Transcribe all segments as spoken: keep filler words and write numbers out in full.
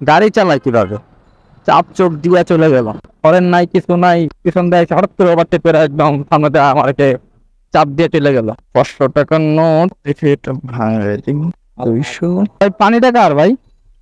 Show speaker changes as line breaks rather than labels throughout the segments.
গাড়ি চালাই কিভাবে, চাপ চোখ দিয়ে চলে গেল, করেন নাই কিছু নাই, পিছন দিয়ে হঠাৎ করে ওভারটেক করে একদম সামনে দিয়ে আমাকে চাপ দিয়ে চলে গেল। পাঁচশো টাকার নোট দেখি এটা ভাই দুইশো। ভাই পানি টাকা আর ভাই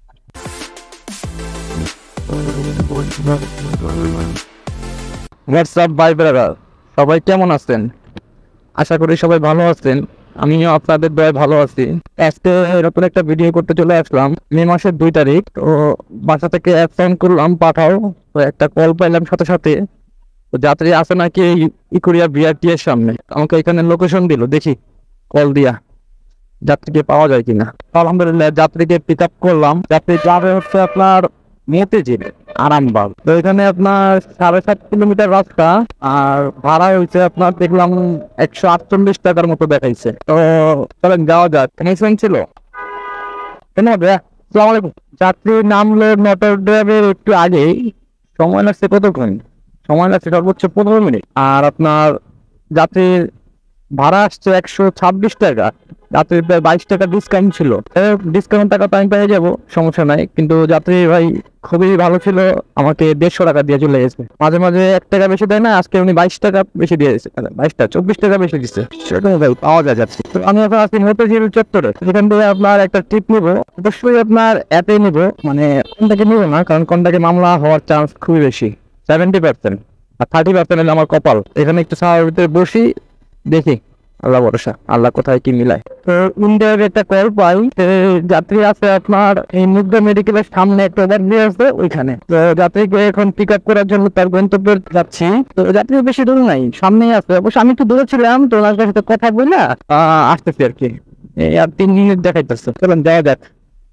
হোয়াটসঅ্যাপ ভাই ব্রাদার, সবাই কেমন আছেন? আশা করি সবাই ভালো আছেন। আমিও আপনাদের দয়ায় ভালো আছি। আজকে এরকম একটা ভিডিও করতে চলে আসলাম। মে মাসের দুই তারিখ তো বাসা থেকে অ্যাপ ফোন করলাম, পাঠাও তো একটা কল পাইলাম সাথে সাথে। তো যাত্রী আছে নাকি ইকুরিয়া বিআরটি এর সামনে, আমাকে এখানে লোকেশন দিল, দেখি কল দিয়া যাত্রীকে পাওয়া যায় কিনা। আলহামদুলিল্লাহ যাত্রীকে পিক আপ করলাম। যাত্রী যাবে হচ্ছে আপনার মতিঝিল আরামবাগ। তো এখানে আপনার সাড়ে সাত কিলোমিটার রাস্তা, আর ভাড়া হয়েছে আপনার দেখলাম একশো আটচল্লিশ টাকার মতো দেখাইছে। তো চলেন যাওয়া যাক। কানেকশন ছিল কেন হবে? আসসালামু আলাইকুম। যাত্রী নামলো নটর ড্রাইভের একটু আগেই, সময় লাগছে কতক্ষণ? সময় লাগছে সর্বোচ্চ পনেরো মিনিট। আর আপনার যাত্রীর ভাড়া আসছে একশো ছাব্বিশ টাকা। যাত্রীর প্রায় বাইশ টাকা ডিসকাউন্ট ছিল। ডিসকাউন্ট টাকা তো আমি পেয়ে যাবো, সমস্যা নাই। কিন্তু যাত্রী ভাই খুবই ভালো ছিল, আমাকে দেড়শো টাকা দিয়ে চলে গেছে। মাঝে মাঝে এক টাকা বেশি দেয় না, আজকে উনি বাইশ টাকা বেশি দিয়ে দিয়েছে, বাইশটা চব্বিশ টাকা বেশি দিচ্ছে। সেটা ভাই পাওয়া যায় যাচ্ছে। তো আমি এখন আছি মতিঝিল চত্বরে। সেখান থেকে আপনার একটা ট্রিপ নিবো, অবশ্যই আপনার অ্যাপে নিবো, মানে কোনটাকে নিবো না, কারণ কোনটাকে মামলা হওয়ার চান্স খুবই বেশি, সেভেন্টি পার্সেন্ট। আর থার্টি পার্সেন্ট হলে আমার কপাল। এখানে একটু সাহায্যের ভিতরে বসি, দেখি আল্লাহ ভরসা, আল্লাহ কোথায় কি মিলায়। তো ইন্ডিয়ার একটা কল পাই, যাত্রী আছে আপনার এই মুগ্ধা মেডিকেলের সামনে একটা ওভারব্রিজ আছে ওইখানে। তো যাত্রীকে এখন পিক আপ করার জন্য তার গন্তব্যে যাচ্ছি। তো যাত্রী বেশি দূর নাই, সামনেই আছে। অবশ্য আমি একটু দূরে ছিলাম, তো ওনার সাথে কথা বলে আহ আসতেছি আর কি। এই আর তিন মিনিট দেখাইতেছে, চলেন যাওয়া যাক।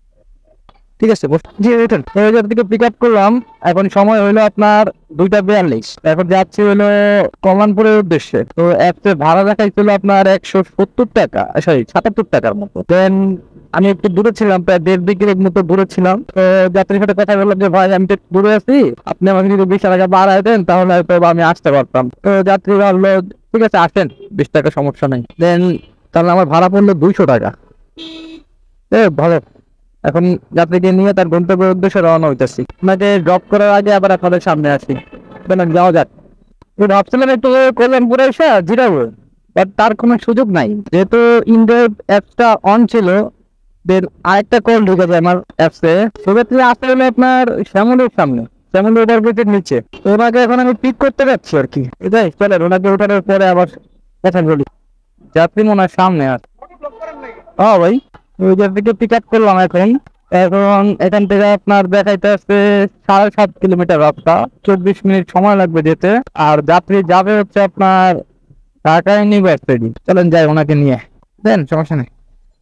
ঠিক আছে দিকে পিক আপ করলাম। এখন সময় হইলো আপনার দুইটা বিয়াল্লিশ। এখন যাচ্ছি হইলো কল্যাণপুরের উদ্দেশ্যে। তো অ্যাপসে ভাড়া দেখাইছিল আপনার একশো সত্তর টাকা, সরি সাতাত্তর টাকার মতো। দেন আমি একটু দূরে ছিলাম, প্রায় দেড় দিকের মতো দূরে ছিলাম। তো যাত্রীর সাথে কথা বললাম যে ভাই আমি তো দূরে আছি, আপনি আমাকে যদি বিশ টাকা বাড়াই দেন তাহলে হয়তো আমি আসতে পারতাম। তো যাত্রী বললো ঠিক আছে আসেন, বিশ টাকা সমস্যা নেই। দেন তাহলে আমার ভাড়া পড়লো দুইশো টাকা। এ ভালো। এখন যাত্রীকে নিয়ে তার গন্তব্যের উদ্দেশ্যে রওনা হইতেছি। আপনাকে ড্রপ করার আগে আবার আপনাদের সামনে আসি, যাওয়া যাক। ভাবছিলাম একটু কল্যাণপুরে এসে জিরাবো, বাট তার কোনো সুযোগ নাই, যেহেতু ইন্ডিয়ার অ্যাপসটা অন ছিল। দেন আরেকটা কল ঢুকে যায় আমার অ্যাপসে, সেক্ষেত্রে আসতে হলে আপনার শ্যামলের সামনে, শ্যামল ওভারব্রিজের নিচে। তো ওনাকে এখন আমি পিক করতে যাচ্ছি আর কি। এটাই চলেন, ওনাকে ওঠানোর পরে আবার কথা বলি। যাত্রী মনে হয় সামনে আর হ্যাঁ ভাই, ওই যাত্রীকে পিক আপ করলাম এখন। এখন এখান থেকে আপনার দেখাইতে আসছে সাড়ে সাত কিলোমিটার রাস্তা, চব্বিশ মিনিট সময় লাগবে যেতে। আর যাত্রী যাবে হচ্ছে আপনার ঢাকা ইউনিভার্সিটি। চলেন যাই ওনাকে নিয়ে, দেন সমস্যা নেই।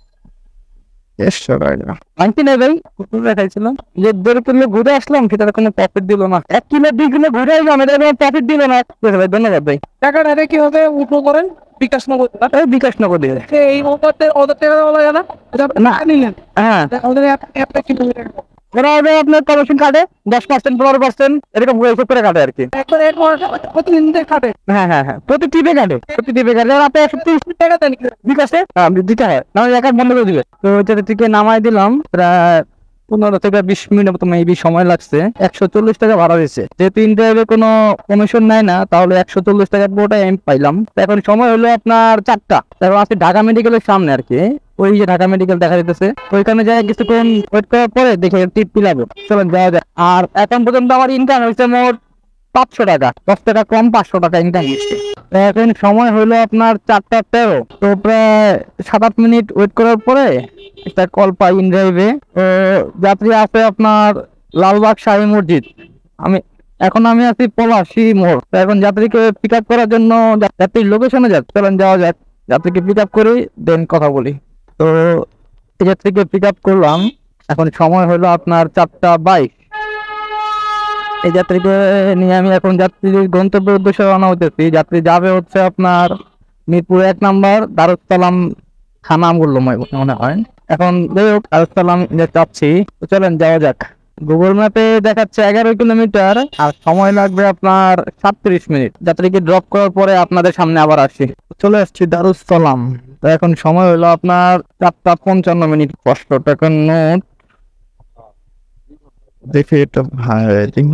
দেখাইছিলাম যে দেড় কিলো ঘুরে আসলাম, সেটার কোনো প্রফিট দিল না। এক কিলো দুই কিলো ঘুরে আসলাম, এটা প্রফিট দিল না। ভাই ধন্যবাদ ভাই। টাকাটা কি হবে উঠো করেন বিকাশ নগর, বিকাশ নগর দিয়ে এই মুহূর্তে ওদের টাকা বলা যায় না নিলেন। হ্যাঁ ওদের অ্যাপটা কি ওরা হবে আপনার কমিশন কাটে দশ পার্সেন্ট পনেরো পার্সেন্ট এরকম করে কাটে আর কি। প্রতিদিন কাটে, হ্যাঁ হ্যাঁ হ্যাঁ প্রতি টিপে কাটে, প্রতি টিপে কাটে। আপনি একশো তিরিশ টাকা দেন বিকাশে, দিতে হয় না অ্যাকাউন্ট বন্ধ করে দিবে। তো ওইটা থেকে নামাই দিলাম, প্রায় পনেরো থেকে বিশ মিনিট মতো মেবি সময় লাগছে। একশো চল্লিশ টাকা ভাড়া দিয়েছে, যেহেতু ইন্টারভিউ কোনো কমিশন নেয় না, তাহলে একশো চল্লিশ টাকা পুরোটাই আমি পাইলাম। এখন সময় হলো আপনার চারটা। এখন আজকে ঢাকা মেডিকেলের সামনে আর কি, ওই যে ঢাকা মেডিকেল দেখা যেতেছে, ওইখানে যাই কিছুক্ষণ ওয়েট করার পরে দেখে টিপ পিলাবো। চলেন যাওয়া যায়। আর এখন পর্যন্ত আমার ইনকাম হয়েছে মোট পাঁচশো টাকা, দশ টাকা কম, পাঁচশো টাকা ইনকাম হচ্ছে। এখন সময় হলো আপনার চারটা তেরো। তো প্রায় সাত আট মিনিট ওয়েট করার পরে একটা কল পাই ইন ড্রাইভে। যাত্রী আছে আপনার লালবাগ শাহী মসজিদ। আমি এখন আমি আছি পলাশী মোড়। তো এখন যাত্রীকে পিক আপ করার জন্য যাত্রীর লোকেশনে যাচ্ছে। চলেন যাওয়া যাক, যাত্রীকে পিক আপ করি দেন কথা বলি। তো এই যাত্রীকে পিক আপ করলাম, এখন সময় হলো আপনার চারটা বাইশ। এই যাত্রীকে নিয়ে আমি এখন যাত্রীর গন্তব্যের উদ্দেশ্যে রওনা হইতেছি। যাত্রী যাবে হচ্ছে আপনার মিরপুর এক নাম্বার দারুসালাম থানা মূল্যময় মনে হয়। এখন যাই হোক দারুসালাম চাচ্ছি। তো চলেন যাওয়া যাক। গুগল ম্যাপে দেখাচ্ছে এগারো কিলোমিটার, আর সময় লাগবে আপনার সাতত্রিশ মিনিট। যাত্রীকে ড্রপ করার পরে আপনাদের সামনে আবার আসি। চলে আসছি দারুসালাম। তো এখন সময় হলো আপনার চারটা পঞ্চান্ন মিনিট। পাঁচশো টাকার নোট দেখি এটা ভাই রেটিং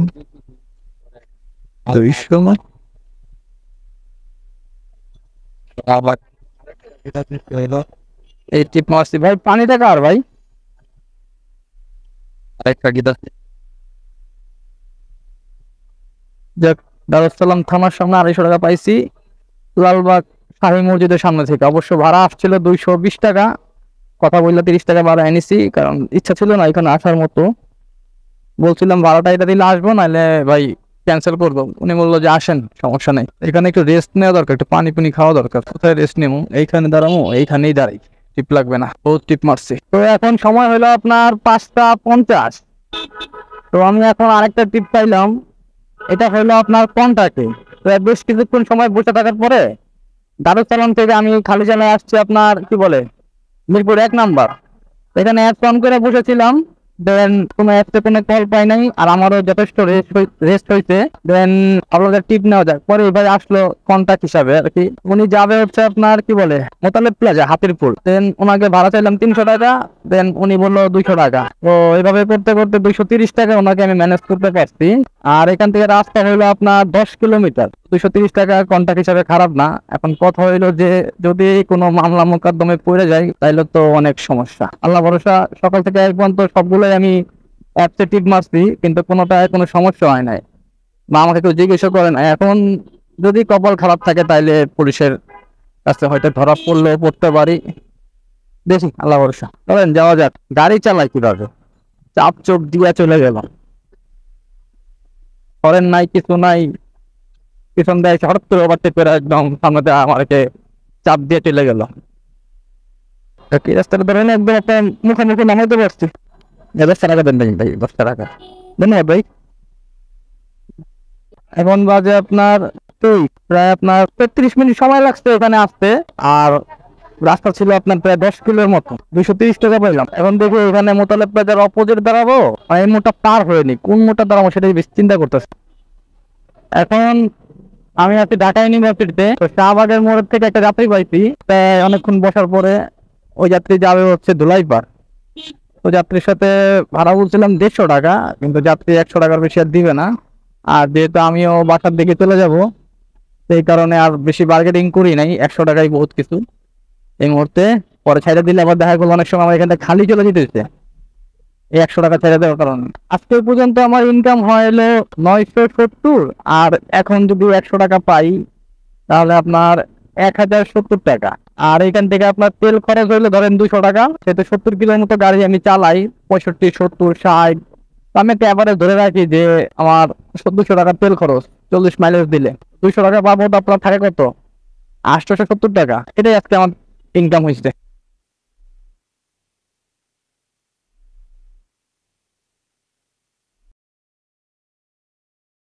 দুইশো না আবার এই টিপ মারছি ভাই। পানিটা কার ভাই? আরেকটা গীতা যাক, দারুসালাম থানার সামনে আড়াইশো টাকা পাইছি, লালবাগ শাহী মসজিদের সামনে থেকে। অবশ্য ভাড়া আসছিল দুইশো বিশ টাকা, কথা বললে তিরিশ টাকা ভাড়া এনেছি, কারণ ইচ্ছা ছিল না এখানে আসার মতো। বলছিলাম ভাড়াটা এটা দিলে আসবো, নাহলে ভাই ক্যান্সেল করবো। উনি বললো যে আসেন, সমস্যা নেই। এখানে একটু রেস্ট নেওয়া দরকার, একটু পানি পুনি খাওয়া দরকার। কোথায় রেস্ট নেবো? এইখানে দাঁড়াবো, এইখানেই দাঁড়াই, টিপ লাগবে না, বহুত টিপ মারছি। তো এখন সময় হলো আপনার পাঁচটা পঞ্চাশ। তো আমি এখন আরেকটা টিপ পাইলাম, এটা হলো আপনার কন্টাক্টে। তো বেশ কিছুক্ষণ সময় বসে থাকার পরে দারুসালাম থেকে আমি খালি জানায় আসছি আপনার কি বলে মিরপুর এক নাম্বার। এখানে অ্যাপ অন করে বসেছিলাম, দেন কোনো অ্যাপসে কোনো কল পাই নাই, আর আমারও যথেষ্ট রেস্ট রেস্ট হয়েছে। দেন আপনাদের টিপ নেওয়া যাক। পরে এবার আসলো কন্টাক্ট হিসাবে আর কি। উনি যাবে হচ্ছে আপনার কি বলে মোতালেব প্লাজা হাতিরপুল। দেন ওনাকে ভাড়া চাইলাম তিনশো টাকা, দেন উনি বললো দুইশো টাকা। তো এইভাবে করতে করতে দুইশো তিরিশ টাকা ওনাকে আমি ম্যানেজ করতে পারছি। আর এখান থেকে রাস্তা হইলো আপনার দশ কিলোমিটার। দুইশো তিরিশ টাকা কন্টাক্ট হিসাবে খারাপ না। এখন কথা হইলো যে যদি কোনো মামলা মোকদ্দমে পড়ে যায় তাইলে তো অনেক সমস্যা। আল্লাহ ভরসা, সকাল থেকে এক পর্যন্ত সবগুলোই আমি অ্যাপসে টিপ মারছি, কিন্তু কোনোটায় কোনো সমস্যা হয় নাই, বা আমাকে কেউ জিজ্ঞাসা করে না। এখন যদি কপাল খারাপ থাকে তাইলে পুলিশের কাছে হয়তো ধরা পড়লেও পড়তে পারি, দেখি আল্লাহ ভরসা। চলেন যাওয়া যাক। গাড়ি চালাই কিভাবে, চাপ চোখ দিয়ে চলে গেলাম, হরেন নাই কিছু নাই, পিছন দিয়ে এসে হঠাৎ করে ওভারটেক করে একদম সামনে আমাকে চাপ দিয়ে চলে গেল। কি রাস্তাটা ধরেন একদম একটা মুখোমুখি নামাইতে পারছি। দশটা টাকা দেন ভাই, ভাই দশটা টাকা ধন্যবাদ ভাই। এখন বাজে আপনার এই প্রায় আপনার তেত্রিশ মিনিট সময় লাগছে এখানে আসতে। আর রাস্তা ছিল আপনার প্রায় দশ কিলোর মতো, দুইশো তিরিশ টাকা পাইলাম। এখন দেখো এখানে মোতালেব প্লাজার অপোজিট দাঁড়াবো, আর এই মোটা পার হয়নি, কোন মোটা দাঁড়াবো সেটাই বেশি চিন্তা করতেছে। এখন আমি আছি ঢাকা ইউনিভার্সিটিতে। তো শাহবাগের মোড় থেকে একটা যাত্রী পাইছি, তাই অনেকক্ষণ বসার পরে ওই যাত্রী যাবে হচ্ছে ধুলাইপাড়। তো যাত্রীর সাথে ভাড়া বলছিলাম দেড়শো টাকা, কিন্তু যাত্রী একশো টাকার বেশি আর দিবে না। আর যেহেতু আমিও বাসার দিকে চলে যাব, সেই কারণে আর বেশি বার্গেনিং করি নাই, একশো টাকাই বহুত কিছু এই মুহূর্তে। পরে ছেড়ে দিলে আবার দেখা গেলো অনেক সময় আমার এখানটা খালি চলে যেতেছে এই একশো টাকা ছেড়ে দেওয়ার কারণে। আজকে পর্যন্ত আমার ইনকাম হলো নয়শো সত্তর, আর এখন যদি একশো টাকা পাই তাহলে আপনার এক হাজার সত্তর টাকা। আর এখান থেকে আপনার তেল খরচ হইলে ধরেন দুইশো টাকা, সেহেতু সত্তর কিলোর মতো গাড়ি আমি চালাই, পঁয়ষট্টি সত্তর ষাট। আমি একটা অ্যাভারেজ ধরে রাখি যে আমার দুশো টাকা তেল খরচ, চল্লিশ মাইলেজ দিলে দুইশো টাকা পাবো। তো আপনার থাকে কত, আটশোশো সত্তর টাকা। এটাই আজকে আমার ইনকাম হয়েছে।